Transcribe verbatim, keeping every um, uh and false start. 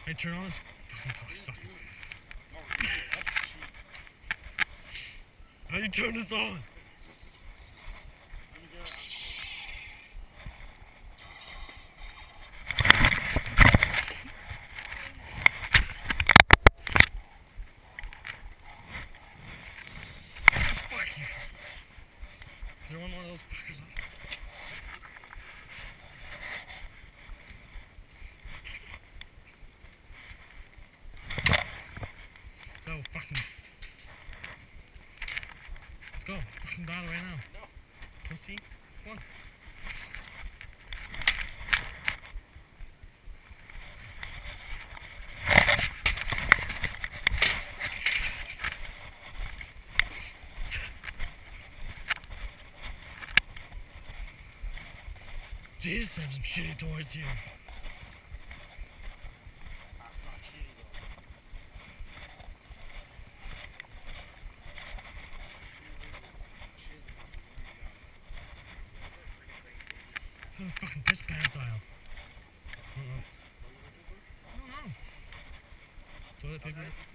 Hey, turn on this fucking clock, suck it. How do you turn this on? Is there one more of those fuckers on? So fucking. Let's go. Fucking battle right now. No. Go see. Come on. Jesus, have some shitty toys here. Some fucking piss pants aisle. Uh-oh. I don't know. Toilet paper?